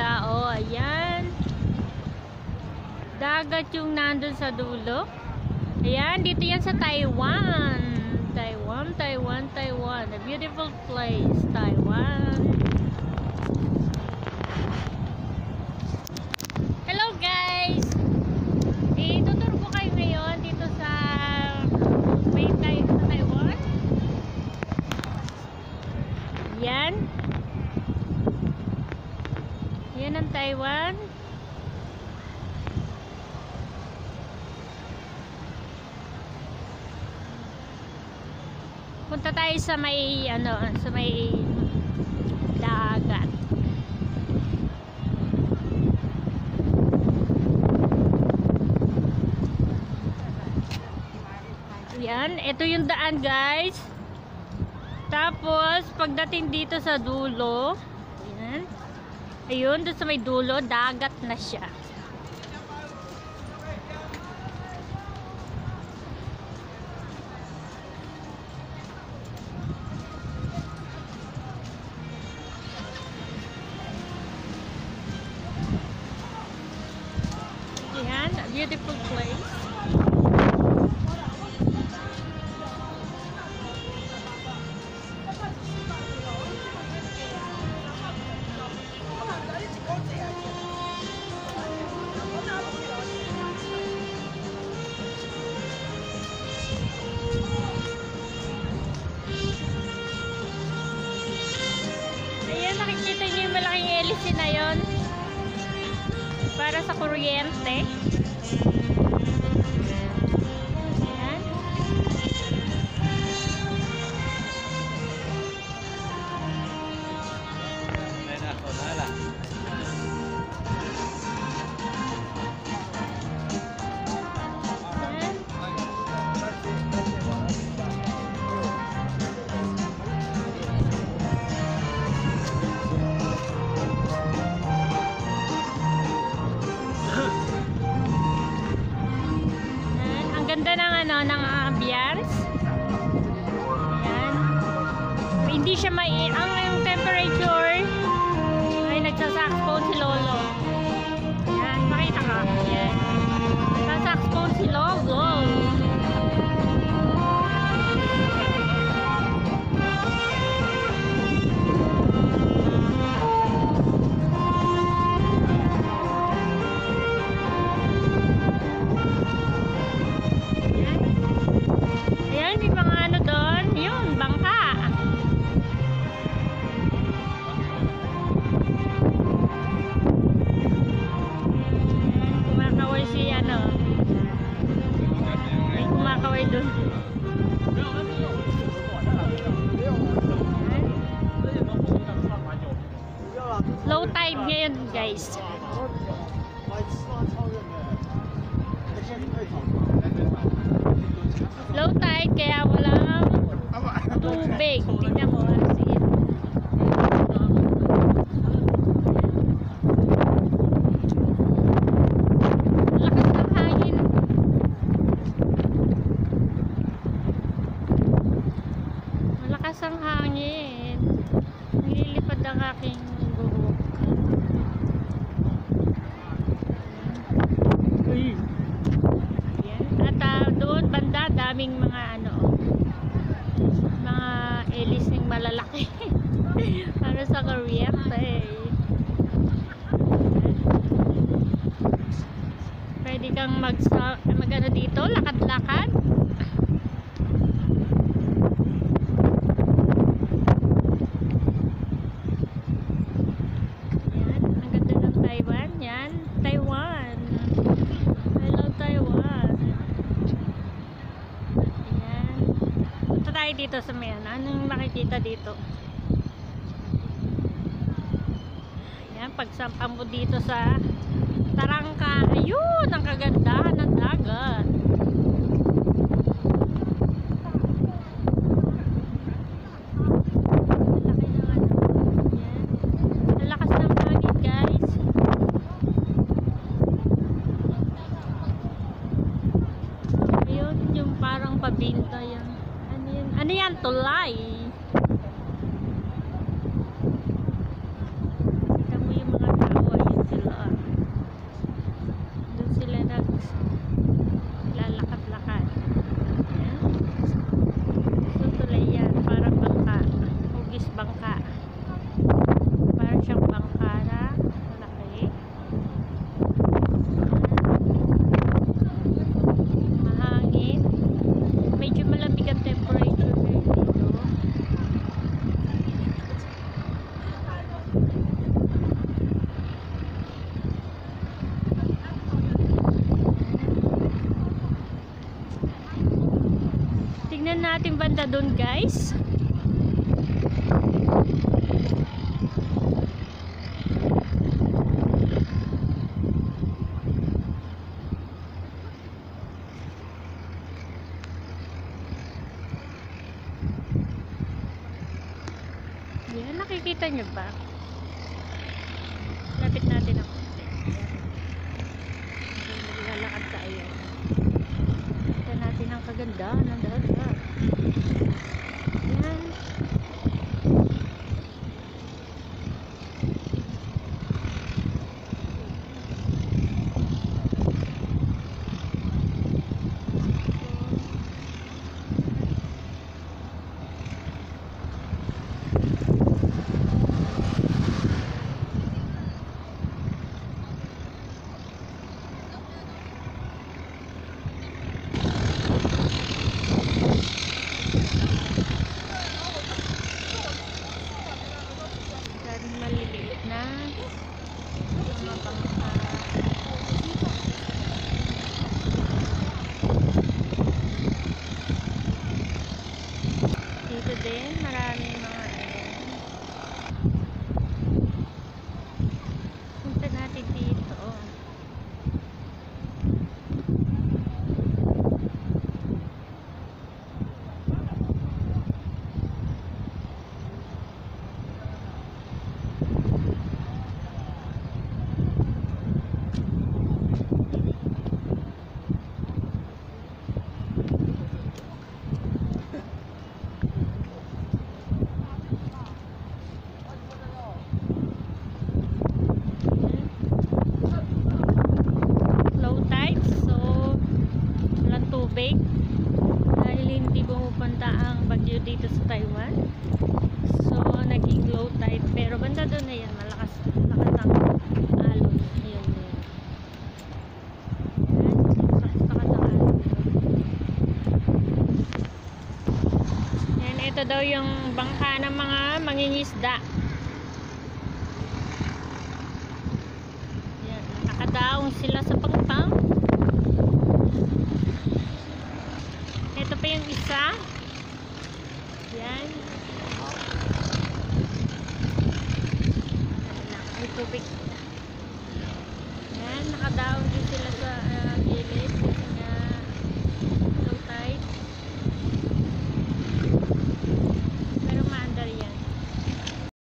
tao. Ayan. Dagat yung nandun sa dulo. Ayan, dito yan sa Taiwan. Taiwan. A beautiful place, Taiwan. Hello guys! Ituturo ko kayo ngayon dito sa Taiwan. Yan. Yan ang Taiwan. Punta tayo sa may sa may dagat. Yan, ito yung daan, guys. Tapos pagdating dito sa dulo, yan. Ayun, doon sa may dulo, dagat na siya. Yan, a beautiful place. Ayan, nakikita niyo yung malaking hélice na yun. Para sa kuryente. Ayan. Ganda ng ng ambience. Ayan. Hindi siya ang temperature ay nagsasaxophone si Lolo. Ayan, makita ka. Ayan. Nagsasaxophone si Lolo. Low tide ngayon, guys. Low tide kaya walang tubig. Tingnan mo, asin. Lakas ng hangin. Malakas ang hangin. Nililipad ang aking buhok. At doon banda daming mga mga hélice malalaki. Para sa kuryente. Pwede kang mag dito, lakad-lakad. Taiwan. Hello, Taiwan. Ayan. Punta tayo dito sa may anong makikita dito. Ayan, pagsampan mo dito sa Tarangka. Ayun, ang kagandahan ng dagat. Pabinta yan. Ano yan? Tulay. Kita mo yung mga tao. natin banda doon, guys. Yan, nakikita nyo ba? Lapit natin ako. Lalakad tayo. Kita natin ang kagandahan ng dagat. Yan. Maliliit na mga bangka. Dito din maraming mga punta natin dito. Tubig dahil hindi pumupunta ang bagyo dito sa Taiwan, so naging low tide, pero banda doon na yan malakas ang alon. Ayan, lakas ang alon. Yan, ito daw yung bangka ng mga mangingisda. Yan, nakadaong sila sa pangpang. Ito pa yung isa. Yan. May tubig. Yan, nakadaon din sila